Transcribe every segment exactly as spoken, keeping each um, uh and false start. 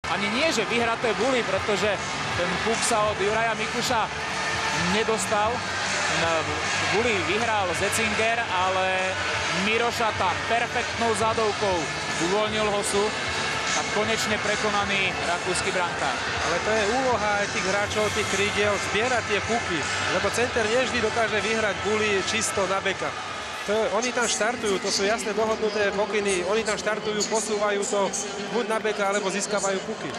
ani nie, že vyhraté buly, pretože ten puk sa od Juraja Mikuša nedostal. Buly vyhral Zetzinger, ale Miroša tam perfektnou zadovkou uvoľnil Hosu a konečne prekonaný rakúsky brankár. Ale to je úloha aj tých hráčov, tých krídiel, zbierať tie puky, lebo center nevždy dokáže vyhrať buly čisto na beka. To je, oni tam štartujú, to sú jasne dohodnuté pokyny, oni tam štartujú, posúvajú to buď na beka, alebo získavajú puky.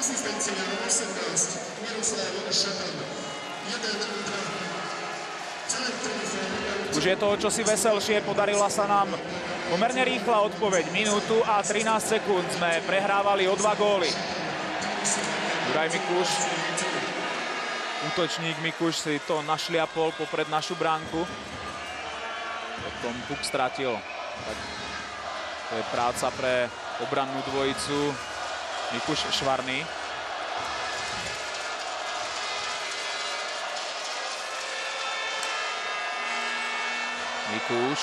Už je to o čosi veselšie, podarila sa nám pomerne rýchla odpoveď. Minútu a trinásť sekúnd sme prehrávali o dva góly. Juraj Mikuš, útočník Mikuš si to našliapol popred našu bránku. Potom puk stratil. Tak to je práca pre obrannú dvojicu Mikuš Švarný. Mikuš.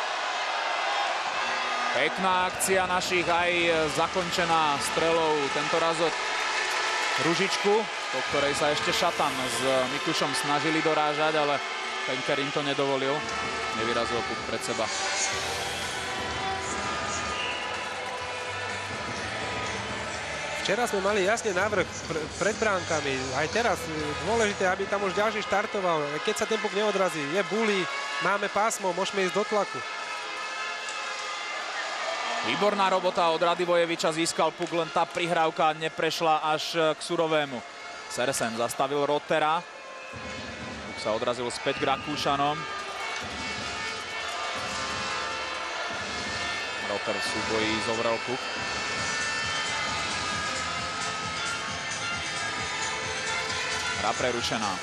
Pekná akcia našich, aj zakončená strelou, tento raz od Ružičku, po ktorej sa ešte Šatan s Mikušom snažili dorážať, ale Penker im to nedovolil. Nevyrazil puk pred seba. Včera sme mali jasne návrh pr pred bránkami. Aj teraz dôležité, aby tam už ďalší štartoval. Keď sa ten puk neodrazí, je bully, máme pásmo, môžeme ísť do tlaku. Výborná robota od Radivojeviča, získal puk, len tá prihrávka neprešla až k Surovému. Sersen zastavil Rotera. Puk sa odrazil späť k Rakúšanom. Roter v súboji zovrel puk. Hra prerušená.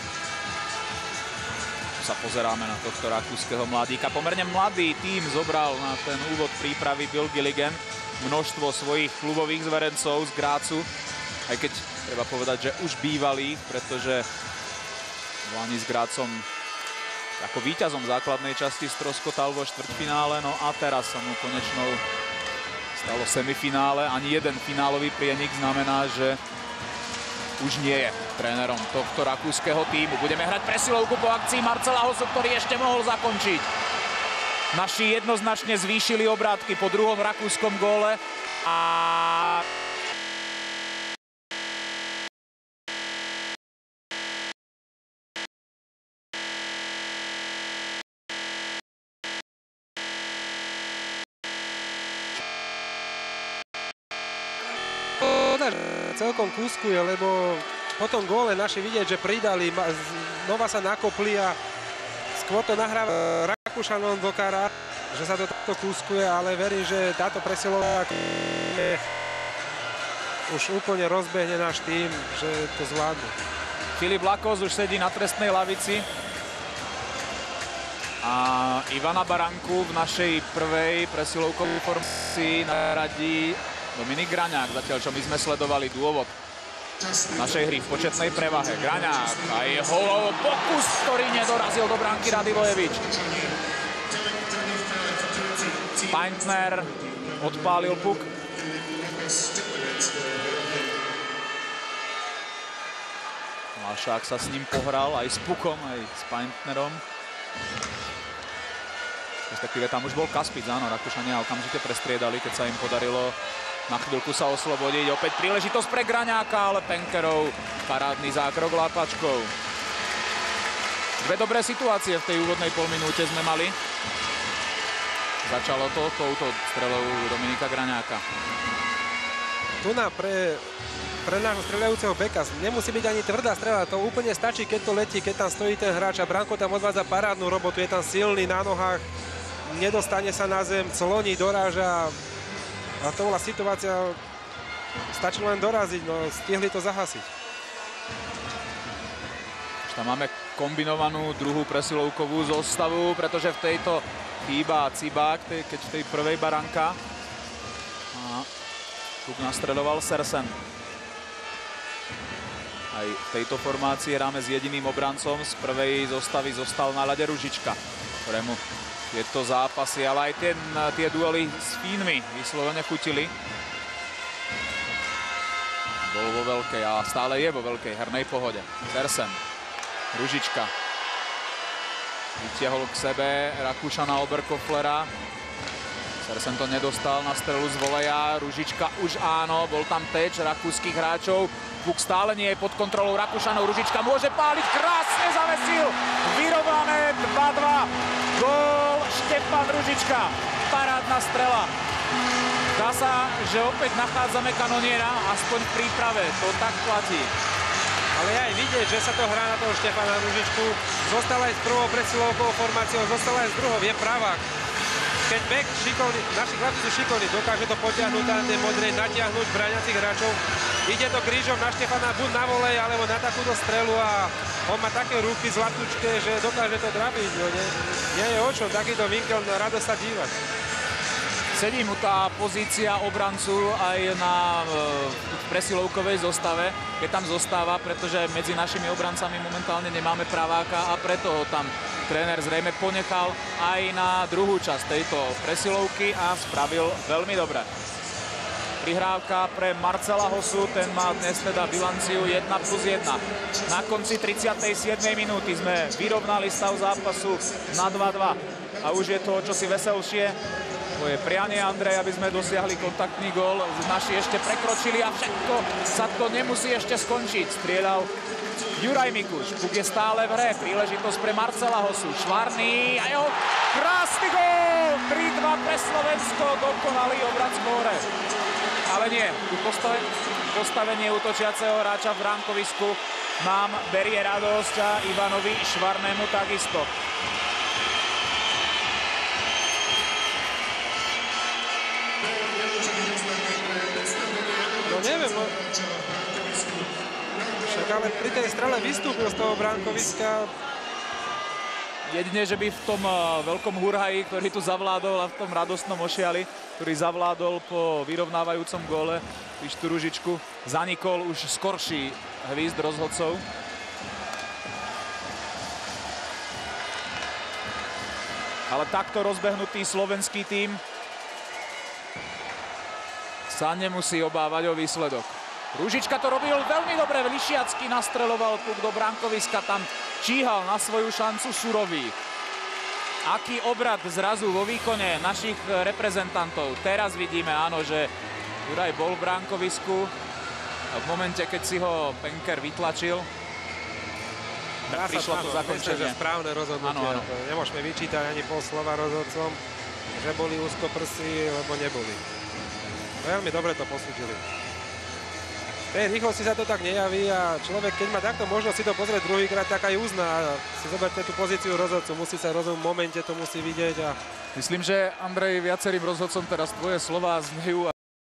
Sa pozeráme na tohto rakúskeho mladíka. Pomerne mladý tím zobral na ten úvod prípravy Bill Gilligan. Množstvo svojich klubových zverencov z Grácu. Aj keď treba povedať, že už bývalých, pretože Lani s Grácom ako víťazom základnej časti stroskotal vo štvrťfinále. No a teraz sa mu konečnou stalo semifinále. Ani jeden finálový prienik znamená, že už nie je trénerom tohto rakúskeho tímu. Budeme hrať presilovku po akcii Marcela Hosu, ktorý ešte mohol zakončiť. Naši jednoznačne zvýšili obrátky po druhom rakúskom góle a celkom kúskuje, lebo po tom góle naši vidieť, že pridali, znova sa nakopli a skôr to nahráva Rakúšanom do kara, že sa to takto kúskuje, ale verím, že táto presilová už úplne rozbehne náš tým, že to zvládne. Filip Lakos už sedí na trestnej lavici a Ivana Baranku v našej prvej presilovkovej formácii nahradí Dominik Graňák, zatiaľ čo my sme sledovali dôvod našej hry v početnej prevahe. Graňák a jeho pokus, ktorý nedorazil do bránky Radivojevič. Paintner odpálil puk. Malšák sa s ním pohral, aj s pukom, aj s Paintnerom. Respektíve tam už bol Kaspic, áno, Rakúšania okamžite prestriedali, keď sa im podarilo na chvíľku sa oslobodiť. Opäť príležitosť pre Graňáka, ale Penkerov parádny zákrok lápačkou. Dve dobré situácie v tej úvodnej polminúte sme mali. Začalo to touto strelou Dominika Graňáka. Tu na pre, pre nášho streľajúceho beka nemusí byť ani tvrdá strela. To úplne stačí, keď to letí, keď tam stojí ten hráč a Branko tam odvádza parádnu robotu. Je tam silný na nohách, nedostane sa na zem, cloní, doráža. A to bola situácia, stačilo len doraziť, no stihli to zahasiť. Už tam máme kombinovanú druhú presilovkovú zostavu, pretože v tejto chýba Cibák, keď v tej prvej Baranka. A tu nastreľoval Sersen. Aj v tejto formácii hráme s jediným obrancom. Z prvej zostavy zostal na ľade Ružička, ktorému tieto zápasy, ale aj ten, tie duely s Fínmi vyslovene chutili. Bol vo veľkej a stále je vo veľkej hernej pohode. Sersen. Ružička. Vytiahol k sebe Rakúšana Oberkoflera. Sersen to nedostal na strelu z voleja. Ružička už áno, bol tam teč rakúskych hráčov. Puk stále nie je pod kontrolou Rakúšanov. Ružička môže páliť, krásne zavesil. Vyrovnané dva dva. Gól Štefan Ružička. Parádna strela. Dá sa, že opäť nachádzame kanoniera, aspoň v príprave. To tak platí. Ale aj vidieť, že sa to hrá na toho Štefana Ružičku. Zostal aj s prvou presilovkou formáciou, zostal aj s druhou, je pravák. Keď bek šikovný, naši chlapci sú šikovní, dokáže to potiahnuť na tej modrej, natiahnuť bráňacích hráčov. Ide to krížom na Štefana buď na volej, alebo na takúto strelu a on má také ruky zlatúčké, že dokáže to trafiť. No, nie, nie je o čom, takýto vinkel, rado sa dívať. Sedí mu tá pozícia obrancu aj na e, presilovkovej zostave, keď tam zostáva, pretože medzi našimi obrancami momentálne nemáme praváka a preto ho tam tréner zrejme ponechal aj na druhú časť tejto presilovky a spravil veľmi dobre. Prihrávka pre Marcela Hosu, ten má dnes teda bilanciu jeden plus jeden. Na konci tridsiatej siedmej minúty sme vyrovnali stav zápasu na dva dva a už je to čosi veselšie. To je prianie Andrej, aby sme dosiahli kontaktný gól. Naši ešte prekročili a všetko sa to nemusí ešte skončiť. Strieľal Juraj Mikuš. Puk je stále v hre. Príležitosť pre Marcela Hosu. Švarný a jeho krásny gól! tri dva pre Slovensko. Dokonalý obrat skóre. Ale nie. Tu postave, postavenie útočiaceho hráča v bránkovisku nám berie radosť a Ivanovi Švarnému takisto. No neviem, no. Však ale pri tej strele vystúpil z toho bránkoviska. Jedine, že by v tom uh, veľkom hurhaji, ktorý tu zavládol a v tom radostnom ošiali, ktorý zavládol po vyrovnávajúcom góle Pištu Ružičku, zanikol už skorší hvízd rozhodcov. Ale takto rozbehnutý slovenský tím sa nemusí obávať o výsledok. Ružička to robil veľmi dobre, Lišiacky nastreloval puk do bránkoviska, tam číhal na svoju šancu Surový. Aký obrad zrazu vo výkone našich reprezentantov. Teraz vidíme, áno, že Juraj bol v bránkovisku a v momente, keď si ho Penker vytlačil, tak prišlo to zakončenie. Správne rozhodnutie. Áno, áno. Nemôžeme vyčítať ani pol slova rozhodcom, že boli úzkoprsí, lebo neboli. Veľmi dobre to posúdili. V tej rýchlosti sa to tak nejaví a človek, keď má takto možnosť si to pozrieť druhýkrát, tak aj uzná. Si zoberte tú pozíciu rozhodcu, musí sa rozhodnúť v momente, to musí vidieť. A... Myslím, že Andrej, viacerým rozhodcom teraz tvoje slová znejú.